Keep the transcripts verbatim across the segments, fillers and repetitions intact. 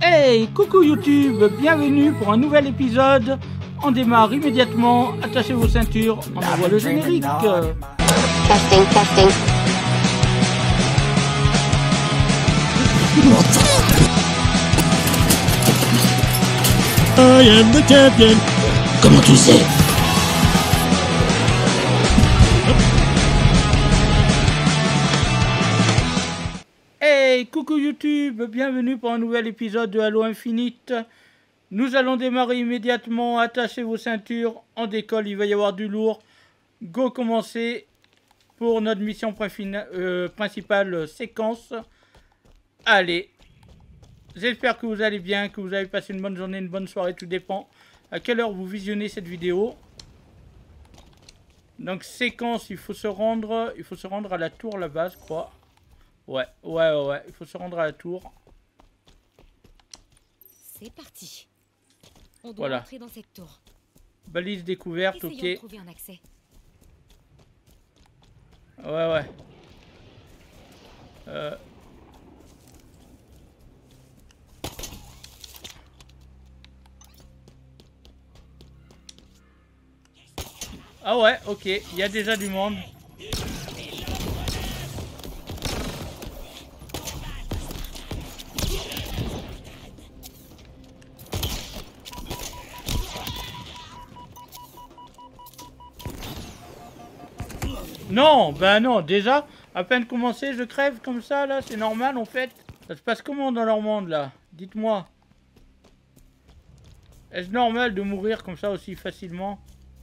Hey, coucou YouTube, bienvenue pour un nouvel épisode. On démarre immédiatement, attachez vos ceintures, on envoie le générique. Testing, testing. I am the champion. Comment tu sais? Hey, coucou YouTube, bienvenue pour un nouvel épisode de Halo Infinite. Nous allons démarrer immédiatement, attachez vos ceintures, on décolle, il va y avoir du lourd. Go commencer pour notre mission euh, principale euh, séquence. Allez, j'espère que vous allez bien, que vous avez passé une bonne journée, une bonne soirée, tout dépend à quelle heure vous visionnez cette vidéo. Donc séquence, il faut se rendre, il faut se rendre à la tour là-bas, je crois. Ouais, ouais, ouais, ouais, il faut se rendre à la tour. C'est parti. On doit Voilà. entrer dans cette tour. Balise découverte, Essayons ok. de trouver un accès. Ouais, ouais. Euh... Ah ouais, ok, il y a déjà du monde. Non, ben non, déjà, à peine commencé, je crève comme ça, là, c'est normal, en fait. Ça se passe comment dans leur monde, là? Dites-moi. Est-ce normal de mourir comme ça aussi facilement?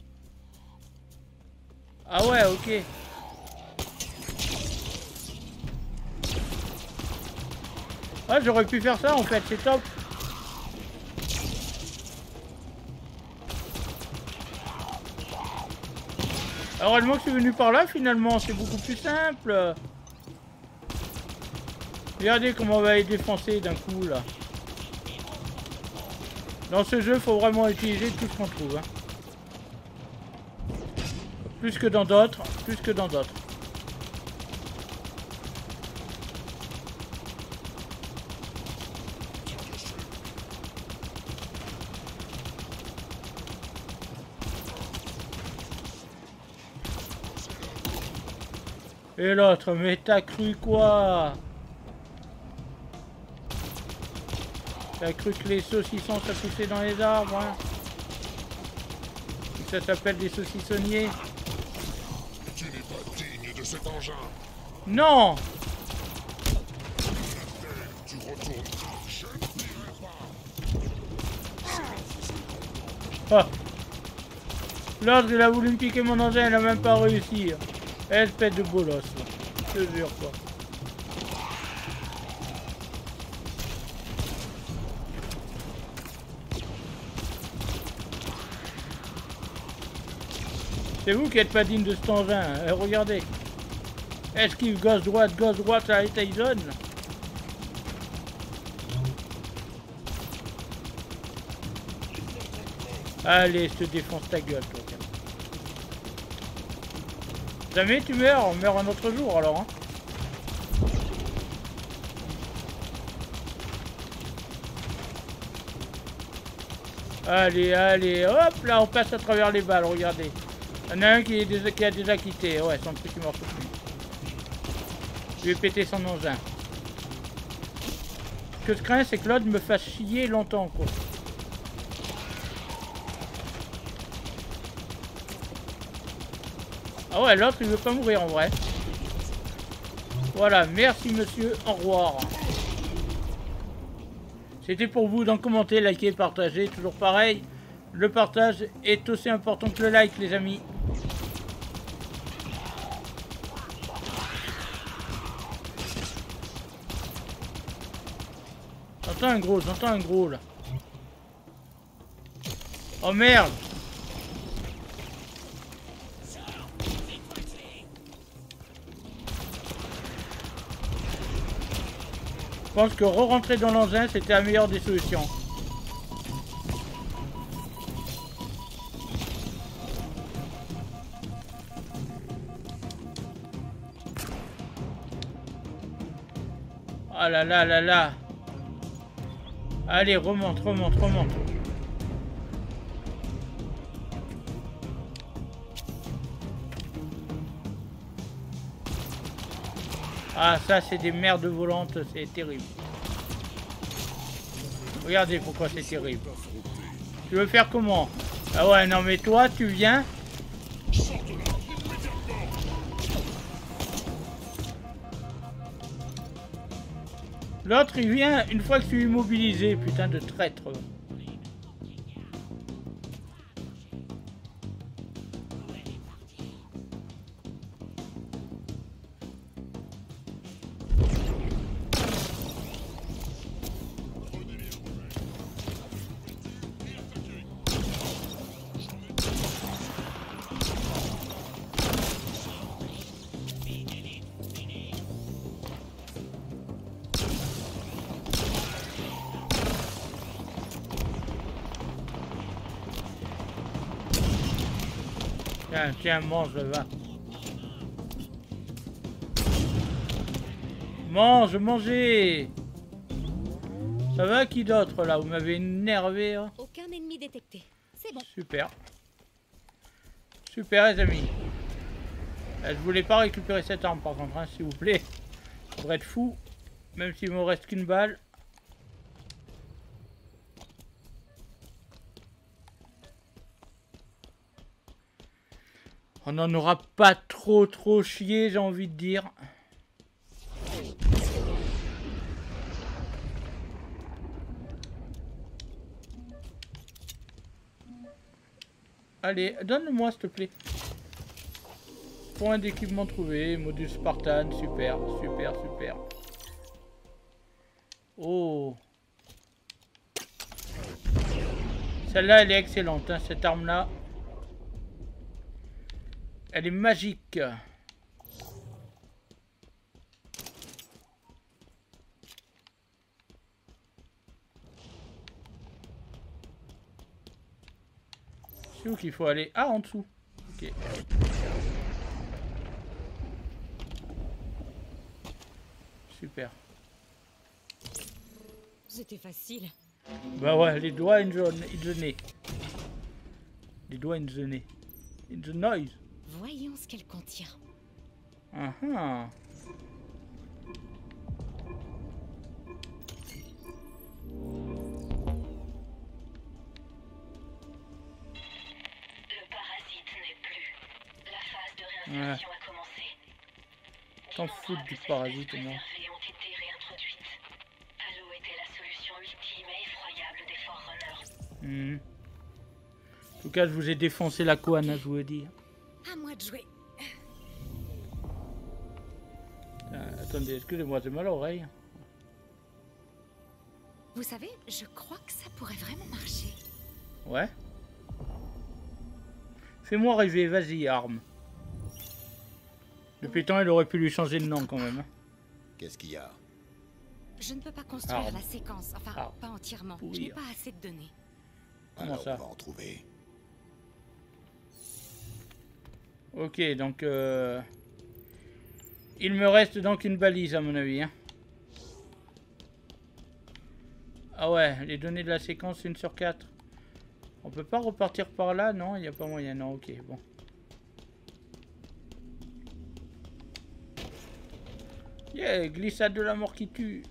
Ah ouais, ok. Ah, j'aurais pu faire ça, en fait, c'est top. Heureusement que je suis venu par là, finalement, c'est beaucoup plus simple. Regardez comment on va les défoncer d'un coup, là. Dans ce jeu, il faut vraiment utiliser tout ce qu'on trouve. Hein. Plus que dans d'autres, plus que dans d'autres. Et l'autre, mais t'as cru quoi? T'as cru que les saucissons ça poussait dans les arbres, hein? Ça s'appelle des saucissonniers. Tu n'es pas digne de cet engin. Non! Tu retournes. Je ne dirai pas. Ah. L'autre, il a voulu me piquer mon engin, il a même pas réussi. Espèce de bolos, là. Je te jure, quoi. C'est vous qui êtes pas digne de cet engin, hein. Eh, regardez. Esquive, gauche, droite, gauche, droite, ça a été Tyson. Allez, je te défonce ta gueule, toi. Tiens. Jamais tu meurs, on meurt un autre jour alors. Hein. Allez, allez, hop là, on passe à travers les balles, regardez. Il y en a un qui, est déjà, qui a déjà quitté. Ouais, son truc il marche plus. Je vais péter son engin. Ce que je crains, c'est que l'autre me fasse chier longtemps, quoi. Ah ouais, l'autre il veut pas mourir en vrai. Voilà, merci monsieur, au revoir. C'était pour vous, donc commentez, likez, partagez, toujours pareil. Le partage est aussi important que le like, les amis. J'entends un gros, j'entends un gros là. Oh merde! Je pense que re-rentrer dans l'engin, c'était la meilleure des solutions. Ah là là là là. Allez, remonte, remonte, remonte. Ah, ça, c'est des merdes volantes, c'est terrible. Regardez pourquoi c'est terrible. Tu veux faire comment? Ah ouais, non mais toi, tu viens. L'autre, il vient une fois que je suis immobilisé, putain de traître. Tiens, tiens, mange, va. Mange, mangez. Ça va, qui d'autre là? Vous m'avez énervé. Hein. Aucun ennemi détecté. C'est bon. Super. Super, les amis. Euh, je voulais pas récupérer cette arme par contre, hein, s'il vous plaît. Ça devrait être fou. Même s'il me reste qu'une balle. On n'en aura pas trop trop chié, j'ai envie de dire. Allez, donne-moi s'il te plaît. Point d'équipement trouvé, module Spartan, super, super, super. Oh. Celle-là, elle est excellente, hein, cette arme-là. Elle est magique. C'est où qu'il faut aller? Ah, en dessous. Ok. Super. C'était facile. Bah ouais, les doigts in the, in the nez. Les doigts in the nez. In the noise. Voyons ce qu'elle contient. Ah ah. Ouais. T'en fous du parasite, moi. Mmh. En tout cas, je vous ai défoncé la couane, je vous le dis. À moi de jouer. Euh, attendez, excusez-moi, j'ai mal à l'oreille. Vous savez, je crois que ça pourrait vraiment marcher. Ouais. Fais-moi rêver, vas-y, arme. Depuis le temps, il aurait pu lui changer de nom quand même. Qu'est-ce qu'il y a? Je ne peux pas construire Arme. la séquence, enfin, Arme. pas entièrement. Pourrir. Je n'ai pas assez de données. Comment Alors, ça? on va en trouver. Ok, donc... Euh... Il me reste donc une balise à mon avis. Hein. Ah ouais, les données de la séquence, une sur quatre. On peut pas repartir par là, non? Il n'y a pas moyen, non, ok, bon. Yeah, glissade de la mort qui tue.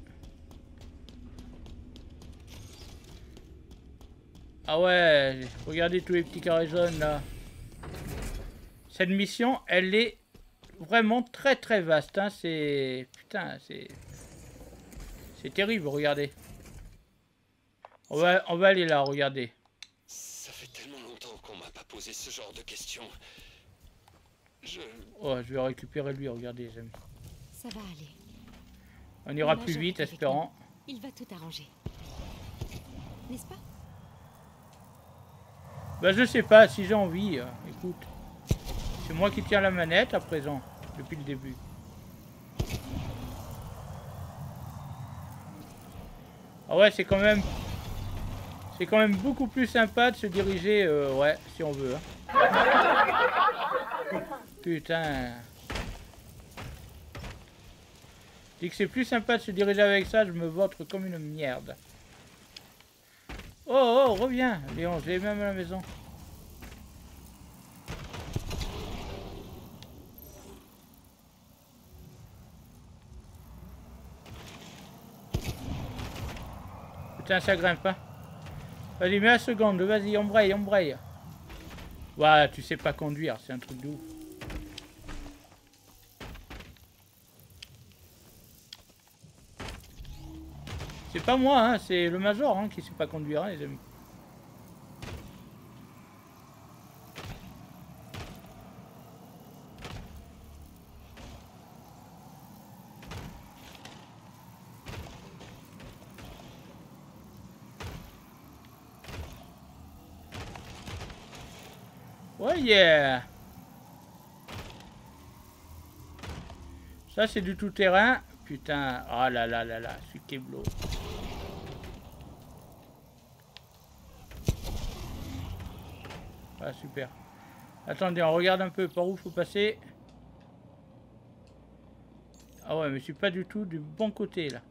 Ah ouais, regardez tous les petits carrés jaunes là. Cette mission, elle est vraiment très très vaste. Hein. C'est... Putain, c'est... C'est terrible, regardez. On va, on va aller là, regardez. Ça fait tellement longtemps qu'on m'a pas posé ce genre de questions. Je... Oh, je vais récupérer lui, regardez les amis. Ça va aller. On ira Le plus major vite, est avec espérant. nous. Il va tout arranger. N'est-ce pas? Bah je sais pas, si j'ai envie, euh, écoute. C'est moi qui tiens la manette à présent, depuis le début. Ah ouais, c'est quand même... C'est quand même beaucoup plus sympa de se diriger, euh, ouais, si on veut. Hein. Putain. Je dis que c'est plus sympa de se diriger avec ça, je me vautre comme une merde. Oh, oh, reviens, Léon, j'ai même à la maison. Putain, ça grimpe, hein. Vas-y, mets la seconde, vas-y, embraye, embraye. Ouais, tu sais pas conduire, c'est un truc de ouf. C'est pas moi, hein, c'est le Major hein, qui sait pas conduire, hein, les amis. Ouais, yeah. Ça, c'est du tout-terrain. Putain, oh là là là là, ce keblo. Ah, super. Attendez, on regarde un peu par où faut passer. Ah ouais, mais je suis pas du tout du bon côté, là.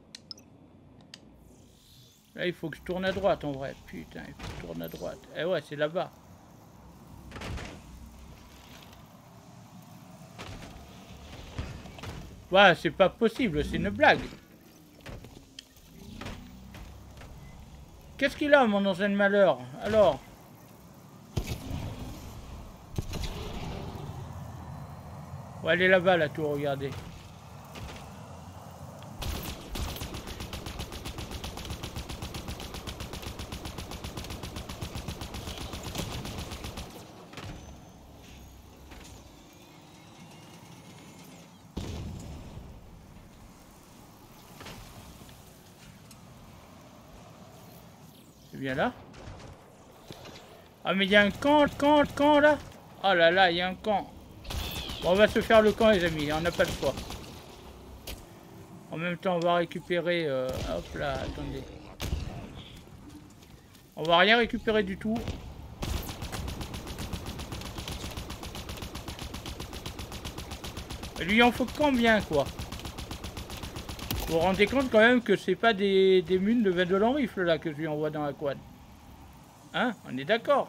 Là, il faut que je tourne à droite, en vrai. Putain, il faut que je tourne à droite. Eh ouais, c'est là-bas. Ouais, c'est pas possible, c'est une blague. Qu'est-ce qu'il a, mon ancien malheur? Alors? Ouais, elle est là-bas, la tour, regardez. C'est bien là? Ah, mais il y a un camp, camp, camp, là? Oh là là, il y a un camp. Bon, on va se faire le camp, les amis, on n'a pas le choix. En même temps, on va récupérer... Euh, hop là, attendez. On va rien récupérer du tout. Et lui, il en faut combien, quoi? Vous vous rendez compte quand même que c'est pas des, des munes de vingt-deux en rifle, là, que je lui envoie dans la quad. Hein? On est d'accord?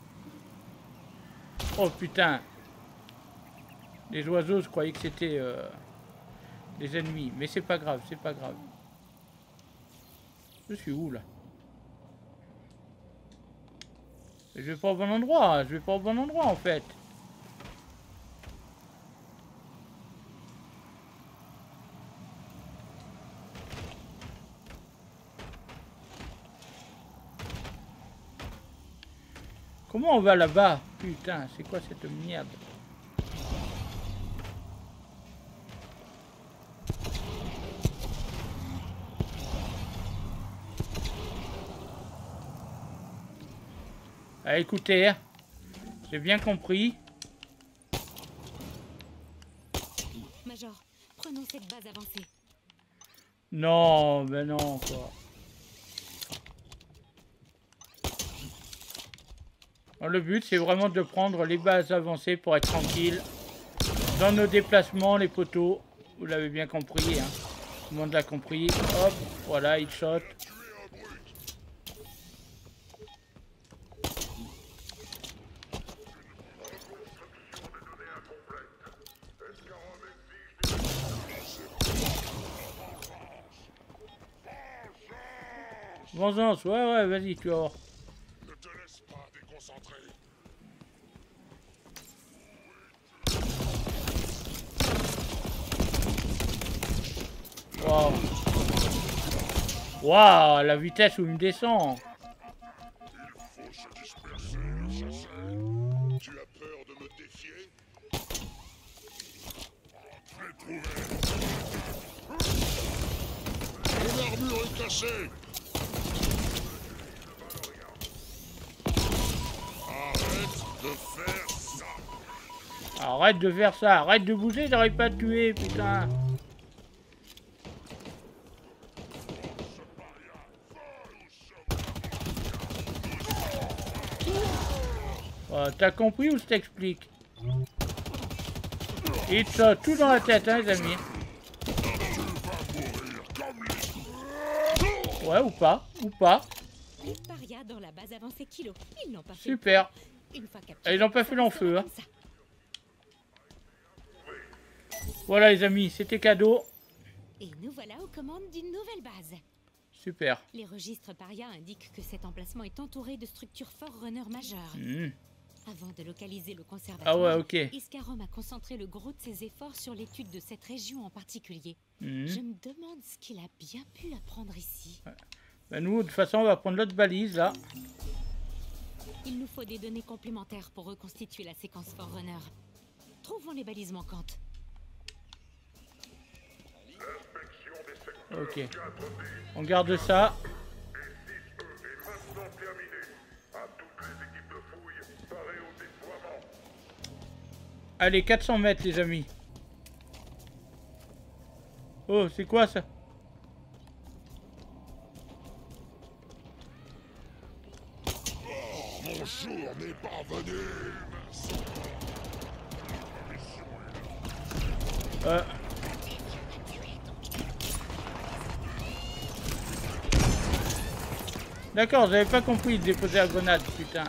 Oh, putain. Les oiseaux, je croyais que c'était euh, des ennemis. Mais c'est pas grave, c'est pas grave. Je suis où, là? Je vais pas au bon endroit. Je vais pas au bon endroit, en fait. Comment on va là-bas? Putain, c'est quoi cette merde? Ah, écoutez, j'ai bien compris. Major, prenons cette base avancée. Non, mais non, quoi. Alors, le but, c'est vraiment de prendre les bases avancées pour être tranquille dans nos déplacements, les poteaux. Vous l'avez bien compris, hein. Tout le monde l'a compris. Hop, voilà, il shot. Vengeance, ouais, ouais, vas-y, tu vas voir. Ne te laisse pas déconcentrer. Waouh. Waouh, la vitesse où il me descend. Il faut se disperser, assassin. Tu as peur de me défier? Je l'ai trouvé. Mon armure est cassée. Arrête de faire ça. Arrête de faire ça, arrête de bouger, j'arrive pas à te tuer, putain. Oh, t'as compris ou je t'explique? Il te saute tout dans la tête, hein, les amis. Ouais, ou pas, ou pas. Les parias dans la base avancée kilo. Ils n'ont pas fait. Super. Une fois capturés, Ah, ils n'ont pas fait ça l'enfeu, hein. restera comme ça. Voilà les amis, c'était cadeau. Et nous voilà aux commandes d'une nouvelle base. Super. Les registres paria indiquent que cet emplacement est entouré de structures Forerunner majeures. Mmh. Avant de localiser le conservatoire, Ah ouais, ok. Iskarom a concentré le gros de ses efforts sur l'étude de cette région en particulier. Mmh. Je me demande ce qu'il a bien pu apprendre ici. Ben nous, de toute façon, on va prendre l'autre balise là. Il nous faut des données complémentaires pour reconstituer la séquence Forerunner. Trouvons les balises manquantes. L'inspection des secteurs Ok. quatre B On garde ça. et six E est maintenant terminée. À toutes les équipes de fouille, parées au déploiement. Allez, quatre cents mètres les amis. Oh, c'est quoi ça? Mon jour n'est pas venu. Euh... D'accord, j'avais pas compris de déposer la grenade, putain.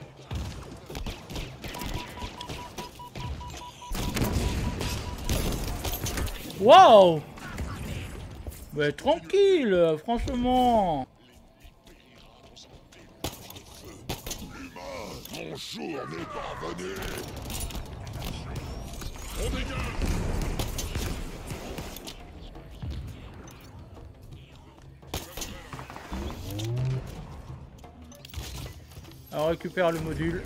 Waouh! Mais tranquille, franchement. Mon jour n'est pas venu. On dégage. On récupère le module.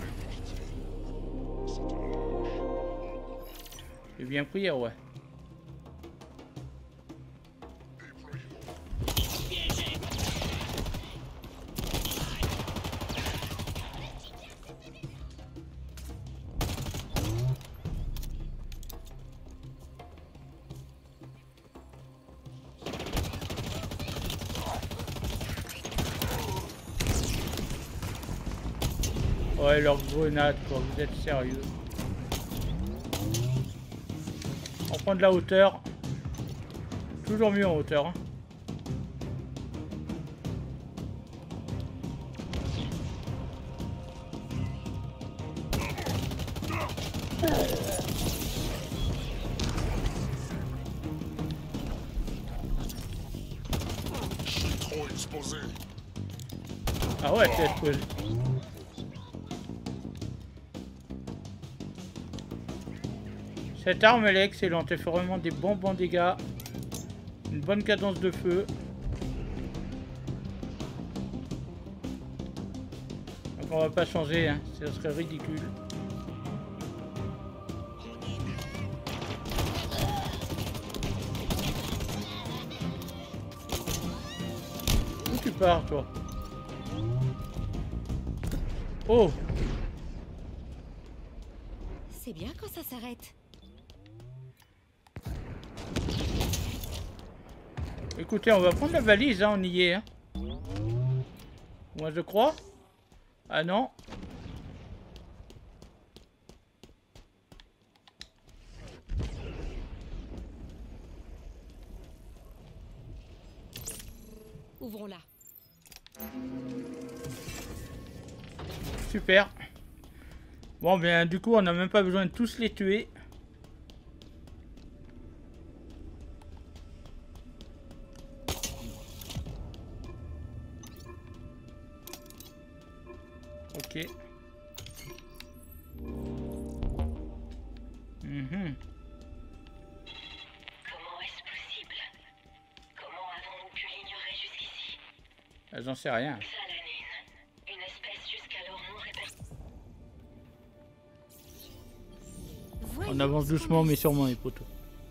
J'ai bien pris, ouais. Ouais, leur grenade, quoi, vous êtes sérieux. On prend de la hauteur. Toujours mieux en hauteur. Hein. Je suis trop exposé. Ah ouais, t'es exposé. Cette arme elle est excellente, elle fait vraiment des bons bons dégâts. Une bonne cadence de feu. Donc on va pas changer, hein. Ça serait ridicule. Où tu pars toi? Oh! C'est bien quand ça s'arrête. Écoutez, on va prendre la valise, hein, on y est. Hein. Moi je crois. Ah non. Ouvrons-la. Super. Bon, bien, du coup, on n'a même pas besoin de tous les tuer. Ok. Mhm. Comment est-ce possible? Comment avons-nous pu l'ignorer jusqu'ici? Ah, j'en sais rien. Salanine, une espèce jusqu'alors non répertoriée. On avance doucement mais sûrement les poteaux.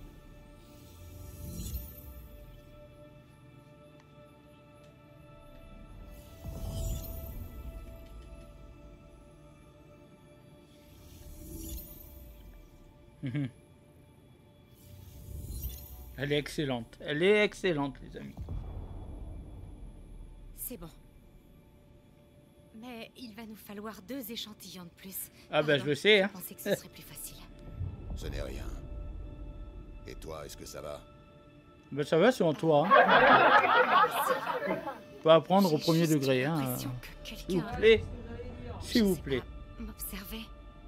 Mhm. Elle est excellente. Elle est excellente, les amis. C'est bon. Mais il va nous falloir deux échantillons de plus. Ah bah je Pardon, le sais, hein. Je pensais que ce serait plus facile. Ce n'est rien. Et toi, est-ce que ça va? Bah ça va, c'est en toi. Hein. Pas apprendre au premier degré, hein. l'impression que S'il vous quelqu'un plaît. S'il vous plaît. m'observait.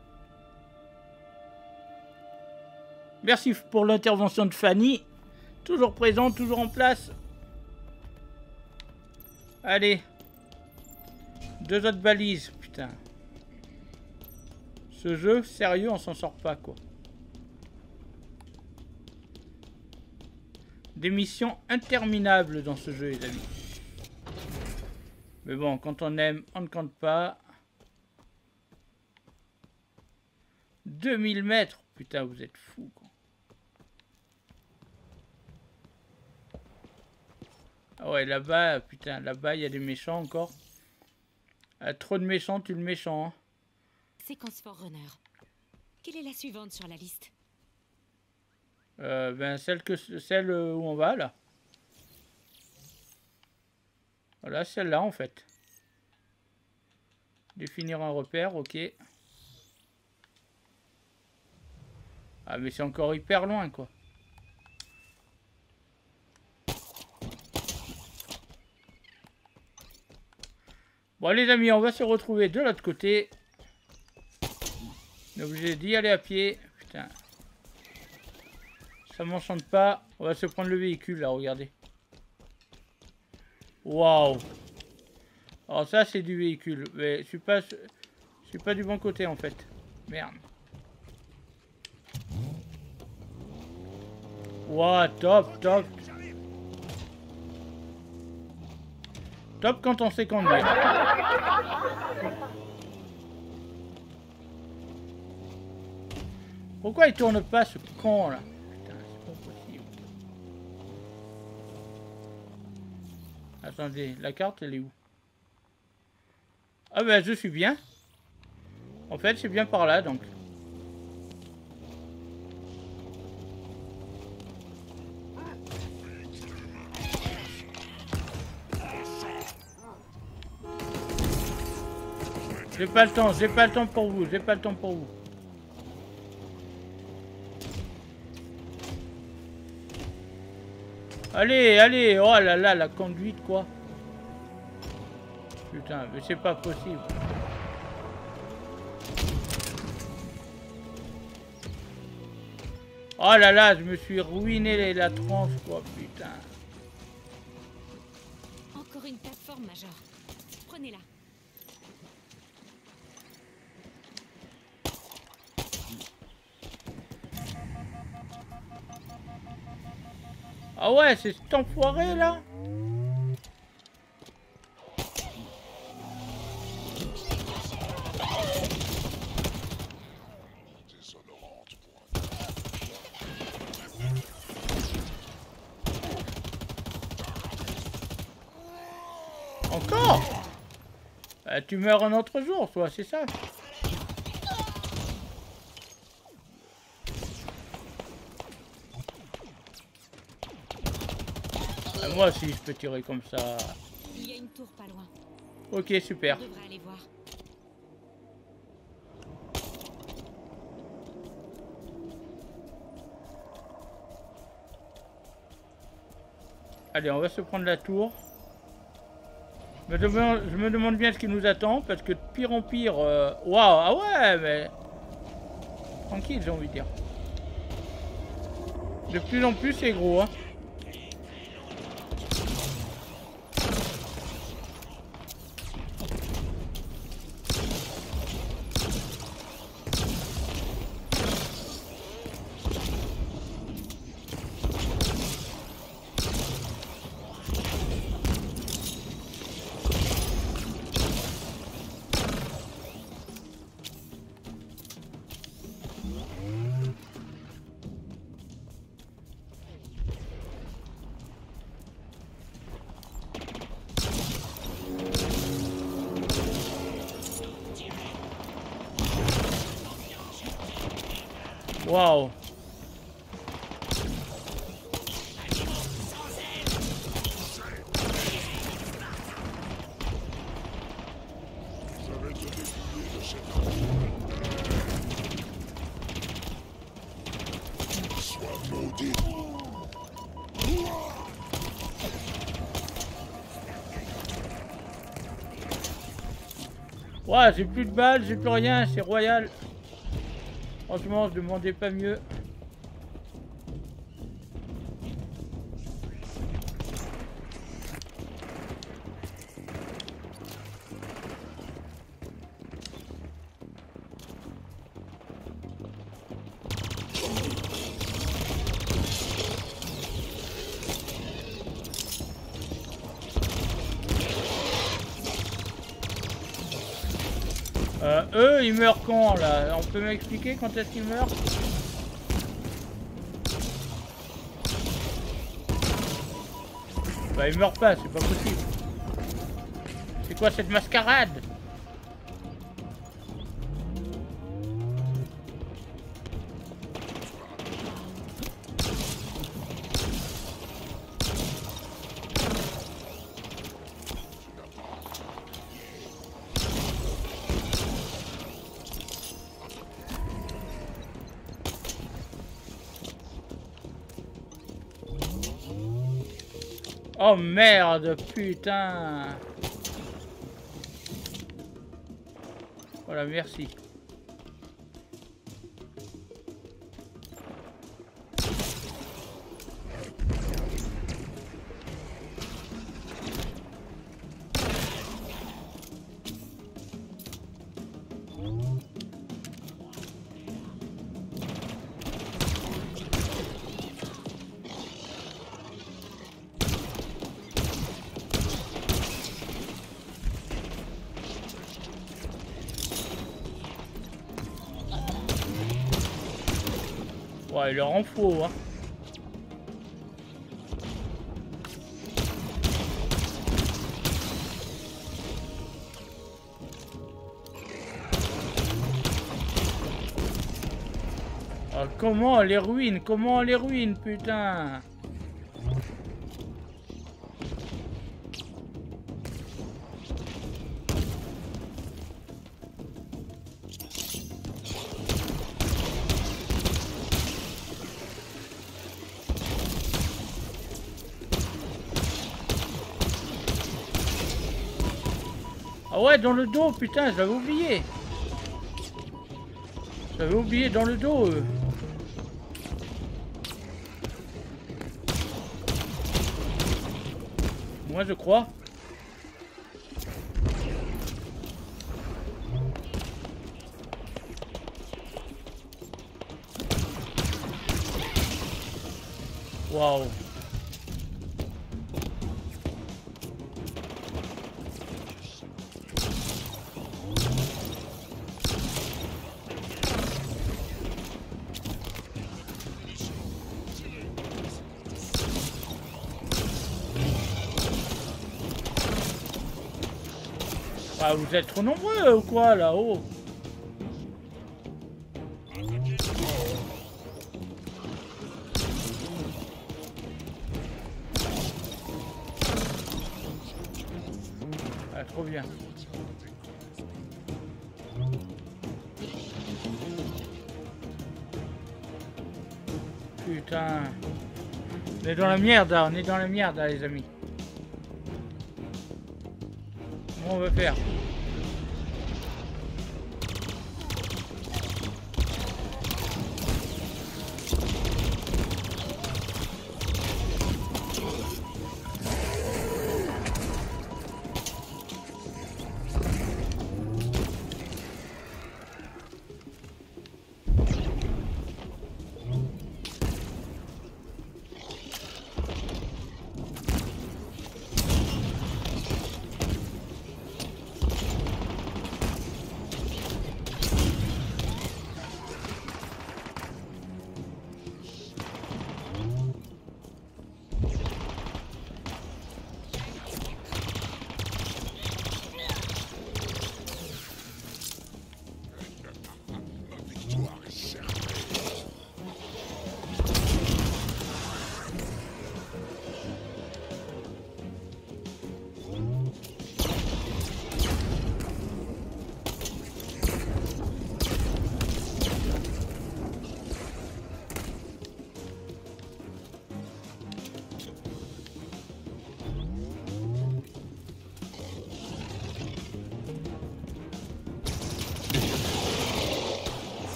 Merci pour l'intervention de Fanny. Toujours présente, toujours en place. Allez. Deux autres balises, putain. Ce jeu, sérieux, on s'en sort pas, quoi. Des missions interminables dans ce jeu, les amis. Mais bon, quand on aime, on ne compte pas. deux mille mètres. Putain, vous êtes fous, quoi. Ah ouais, là-bas, putain, là-bas, il y a des méchants encore. Ah, trop de méchants, tu le méchant, hein. Séquence Forerunner. Quelle est la suivante sur la liste? Euh, ben, celle, que, celle où on va, là. Voilà, celle-là, en fait. Définir un repère, ok. Ah, mais c'est encore hyper loin, quoi. Bon, les amis, on va se retrouver de l'autre côté. On est obligé d'y aller à pied. Putain. Ça m'enchante pas. On va se prendre le véhicule, là, regardez. Waouh. Alors ça, c'est du véhicule. Mais je suis pas... Je suis pas du bon côté, en fait. Merde. Waouh, top, top. Top quand on sait conduire. Pourquoi il tourne pas, ce con, là? Putain, c'est pas possible. Attendez, la carte, elle est où? Ah ben, je suis bien. En fait, c'est bien par là, donc. J'ai pas le temps, j'ai pas le temps pour vous, j'ai pas le temps pour vous. Allez, allez, oh là là, la conduite, quoi. Putain, mais c'est pas possible. Oh là là, je me suis ruiné la tronche, quoi, putain. Encore une plateforme, Major. Prenez-la. Ah ouais, c'est cet enfoiré, là. Encore? Bah, tu meurs un autre jour, toi, c'est ça? Ah, moi aussi, je peux tirer comme ça. Il y a une tour pas loin. Ok, super. On devrait aller voir. Allez, on va se prendre la tour. Mais je me, je me demande bien ce qui nous attend, parce que de pire en pire... euh, Waouh, ah ouais, mais... Tranquille, j'ai envie de dire. De plus en plus, c'est gros, hein. Waouh. Ouais, j'ai plus de balles, j'ai plus rien, c'est royal. Franchement, je demandais pas mieux. Euh, eux, ils meurent quand là? On peut m'expliquer quand est-ce qu'ils meurent? Bah ils meurent pas, c'est pas possible. C'est quoi cette mascarade? Oh merde, putain. Voilà, merci. Ouais, il leur en faut, hein. Oh, comment on les ruine? Comment on les ruine, putain? Ah ouais, dans le dos, putain, j'avais oublié. J'avais oublié dans le dos. Euh. Moi, je crois. Waouh. Ah, vous êtes trop nombreux ou quoi là-haut? Ah, trop bien. Putain. On est dans la merde là, on est dans la merde là les amis. Comment on va faire?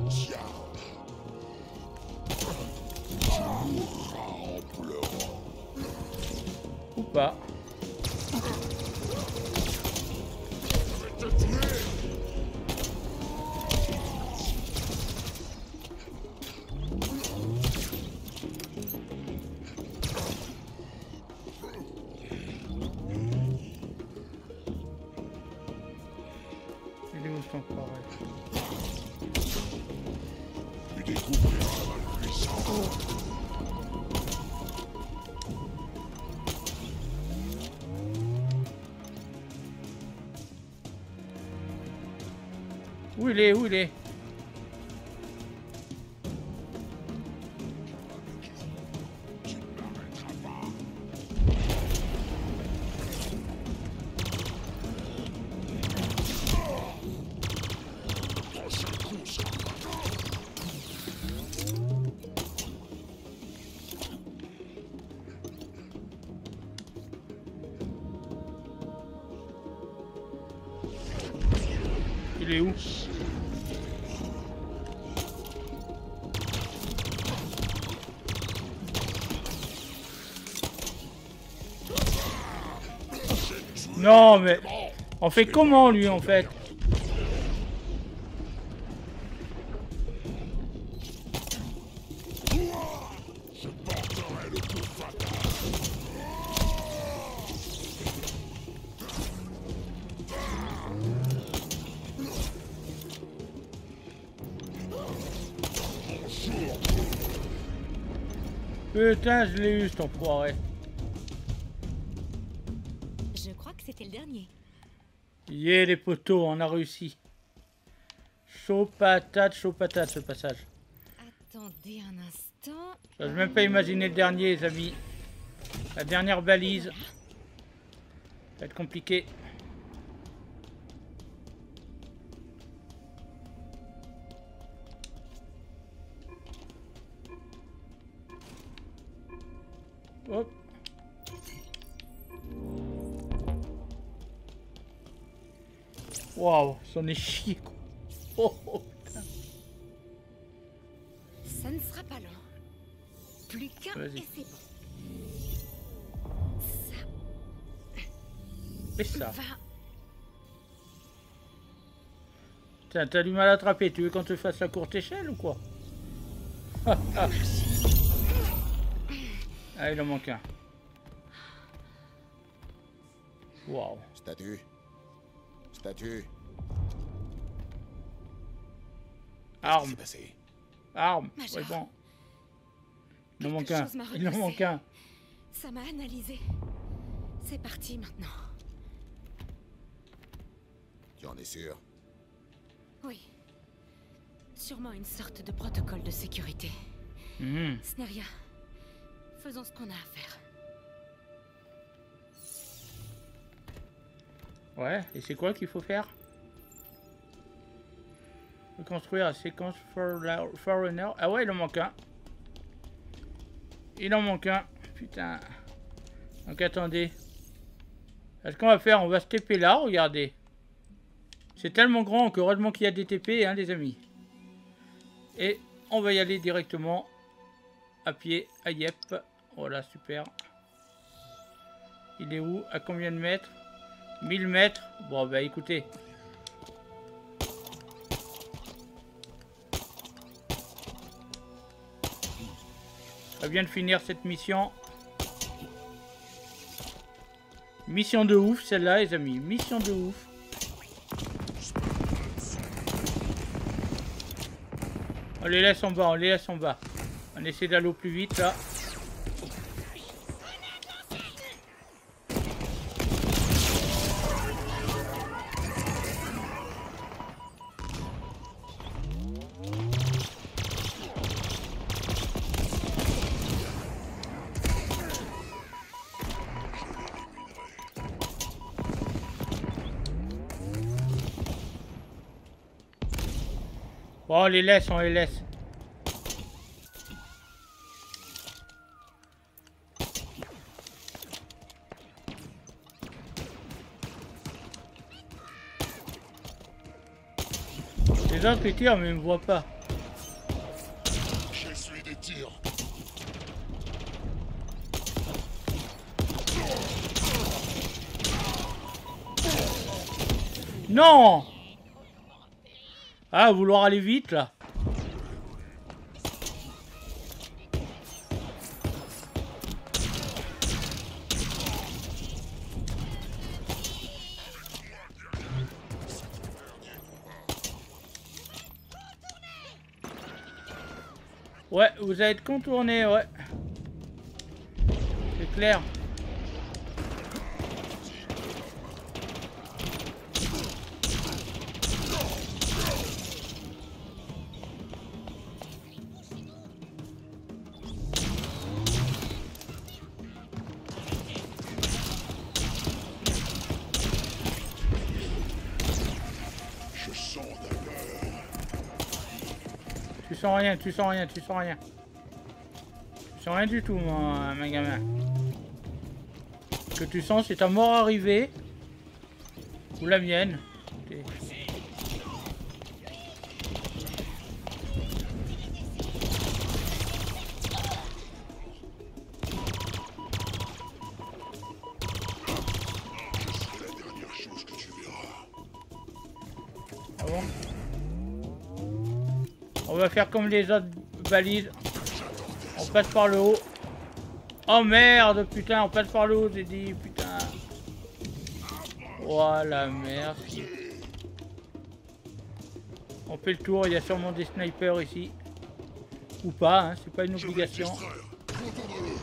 Ou pas. Il est où cet enfoiré? Tu découvriras ma puissance. Où il est? Où il est? Il est où? Non mais on fait comment lui en fait? Je porterai le coup fatal. Putain, je l'ai eu cet enfoiré. Je crois que c'était le dernier. Yeah les poteaux, on a réussi. Chaud patate, chaud patate ce passage. Attendez un instant. J'ose même pas imaginer le dernier les amis. La dernière balise. Ça va être compliqué. Hop. Waouh, c'en est chié quoi. Oh, oh, putain. Ça ne sera pas long. Plus qu'un Vas-y. et c'est bon. Ça Et ça. va. Tiens, t'as du mal à attraper. Tu veux qu'on te fasse la courte échelle ou quoi? Ah, ah. Ah, il en manque un. Waouh. Statue. Statue. Arme. Qu'est-ce qui s'est passé? Arme. Major. Ouais, bon. Il en Quelque manque un. chose m'a Il en repoussé. manque un. Ça m'a analysé. C'est parti maintenant. Tu en es sûr? Oui. Sûrement une sorte de protocole de sécurité. Mhm. Ce n'est rien. Faisons ce qu'on a à faire. Ouais, et c'est quoi qu'il faut faire? Reconstruire la séquence for la- Forerunner. Ah ouais, il en manque un. Il en manque un. Putain. Donc attendez. Ce qu'on va faire, on va se T P là, regardez. C'est tellement grand que heureusement qu'il y a des T P, hein, les amis. Et on va y aller directement à pied, à Yep. Voilà, super. Il est où? À combien de mètres? mille mètres. Bon, bah écoutez. Ça vient de finir cette mission. Mission de ouf, celle-là, les amis. Mission de ouf. On les laisse en bas, on les laisse en bas. On essaie d'aller au plus vite, là. Bon, on les laisse, on les laisse. Les autres ils tirent mais ils me voient pas. les tirs. Non! Ah, vouloir aller vite là. Ouais, vous allez être contourné, ouais. C'est clair. Je sens la peur. Tu sens rien, tu sens rien, tu sens rien. Tu sens rien du tout, mon, mon gamin. Ce que tu sens, c'est ta mort arrivée. Ou la mienne. T'es- C'est la dernière chose que tu verras. Ah bon? On va faire comme les autres balises. On passe par le haut. Oh merde, putain, on passe par le haut, j'ai dit, putain. Oh la merde. On fait le tour, il y a sûrement des snipers ici. Ou pas, hein, c'est pas une Je vais obligation. te distraire. Retourne-le.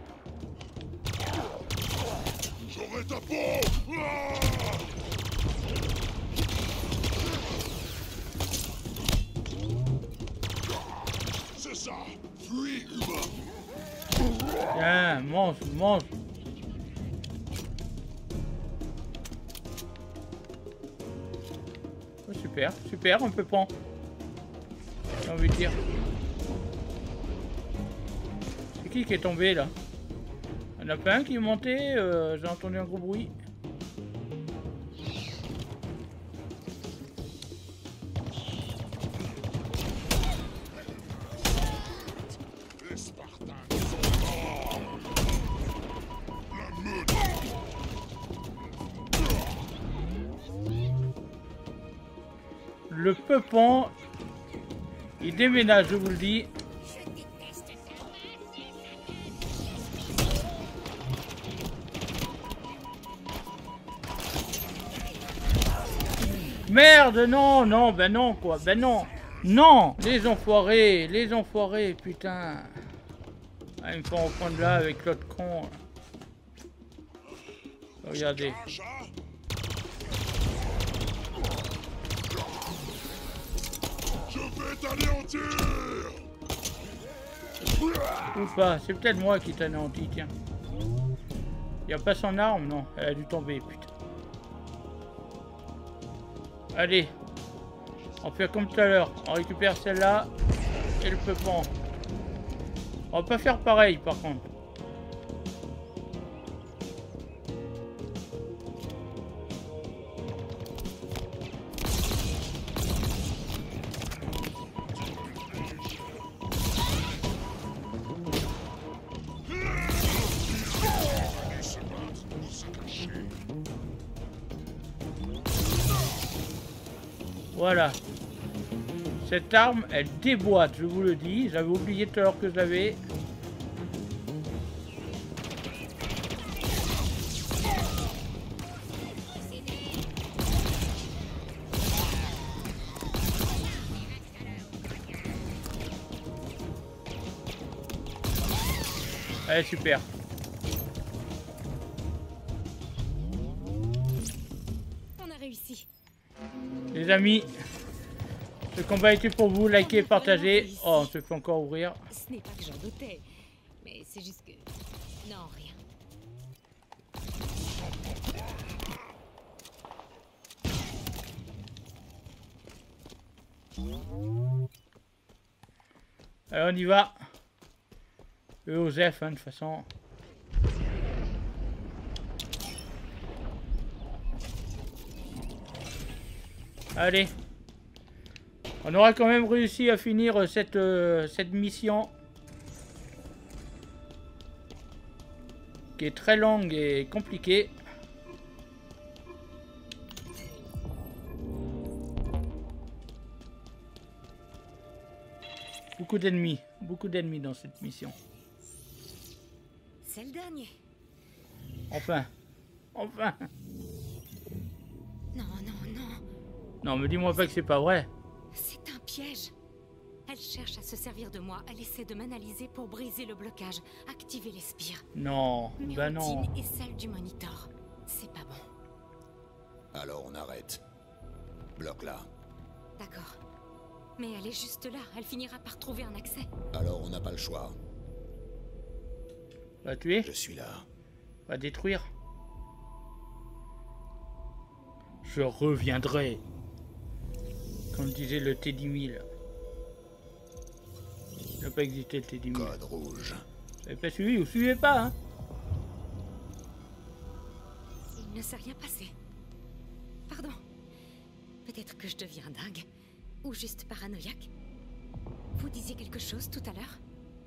J'aurai ta peau. Ah! C'est ça. Fuis, humain. Tiens, mange, mange. Oh, super, super, un peu pan. J'ai envie de dire. C'est qui qui est tombé là? Il y en a pas un qui est monté, euh, j'ai entendu un gros bruit. Les Spartans sont morts. La meute. Le peupon, il déménage, je vous le dis. Merde, non, non, ben non, quoi, ben non. Non, les enfoirés, les enfoirés, putain. Ah, il me faut en prendre là avec l'autre con. Là. Regardez. Crache, hein? Je vais t'anéantir. Ou pas, c'est peut-être moi qui t'anéantis, tiens. Y a pas son arme, non, elle a dû tomber, putain. Allez, on fait comme tout à l'heure, on récupère celle-là et le peupon. On va pas faire pareil par contre. Voilà. Cette arme, elle déboîte, je vous le dis. J'avais oublié tout à l'heure que je l'avais. Allez, super. On a réussi. Les amis, ce combat était pour vous. Likez, partagez. Oh, on se fait encore ouvrir. Ce n'est pas que j'en doutais, mais c'est juste que... Non, rien. Alors on y va. Eux aux F, hein, de toute façon. Allez. On aura quand même réussi à finir cette, euh, cette mission. qui est très longue et compliquée. Beaucoup d'ennemis, beaucoup d'ennemis dans cette mission. C'est le dernier. Enfin, enfin. Non, non, non. Non, mais dis-moi pas que c'est pas vrai. C'est un piège. Elle cherche à se servir de moi. Elle essaie de m'analyser pour briser le blocage, activer les spires. Non, Mes bah non. routines et celle du monitor. C'est pas bon. Alors on arrête. Bloque-la. D'accord. Mais elle est juste là. Elle finira par trouver un accès. Alors on n'a pas le choix. Va tuer, Je suis là. va détruire. Je reviendrai. Comme disait le T dix mille. Il n'a pas existé le T dix mille. Code rouge. Vous n'avez pas suivi, vous suivez pas, hein? Il ne s'est rien passé. Pardon. Peut-être que je deviens dingue. Ou juste paranoïaque. Vous disiez quelque chose tout à l'heure?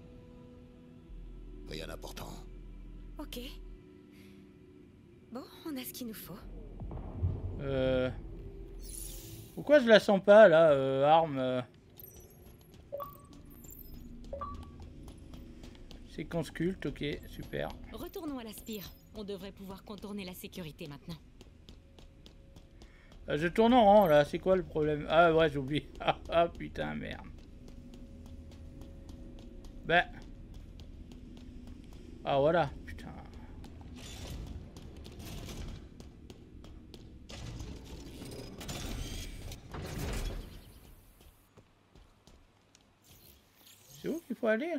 Rien d'important. Ok. Bon, on a ce qu'il nous faut. Euh... Pourquoi je la sens pas, là, euh, arme euh... Séquence culte, ok, super. Retournons à la spire. On devrait pouvoir contourner la sécurité maintenant. Euh, je tourne en rond, là, c'est quoi le problème? Ah ouais, j'ai oublié. Ah, ah putain, merde. Ben... Ah voilà, putain. C'est où qu'il faut aller?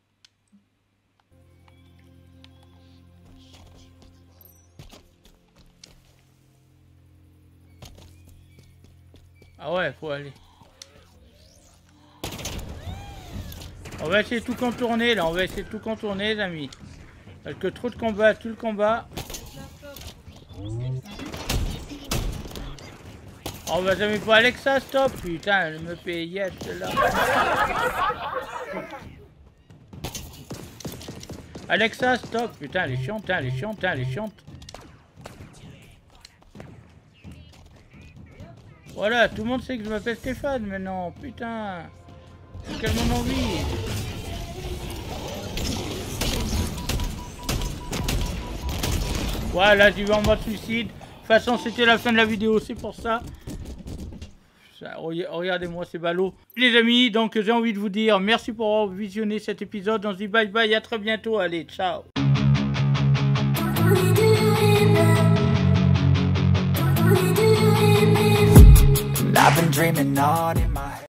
Ah ouais, faut aller. On va essayer de tout contourner là, on va essayer de tout contourner les amis. Parce que trop de combats, tout le combat. On va jamais pas Alexa, stop, putain, elle me fait yes là. Alexa, stop, putain, elle est chiante, elle est chiante, elle est chiante. Voilà, tout le monde sait que je m'appelle Stéphane maintenant, putain. C'est quel mon envie. Voilà, j'y vais en mode suicide. De toute façon, c'était la fin de la vidéo, c'est pour ça. ça Regardez-moi ces ballots. Les amis, donc j'ai envie de vous dire merci pour avoir visionné cet épisode. On se dit bye bye, à très bientôt. Allez, ciao. I've been dreaming all in my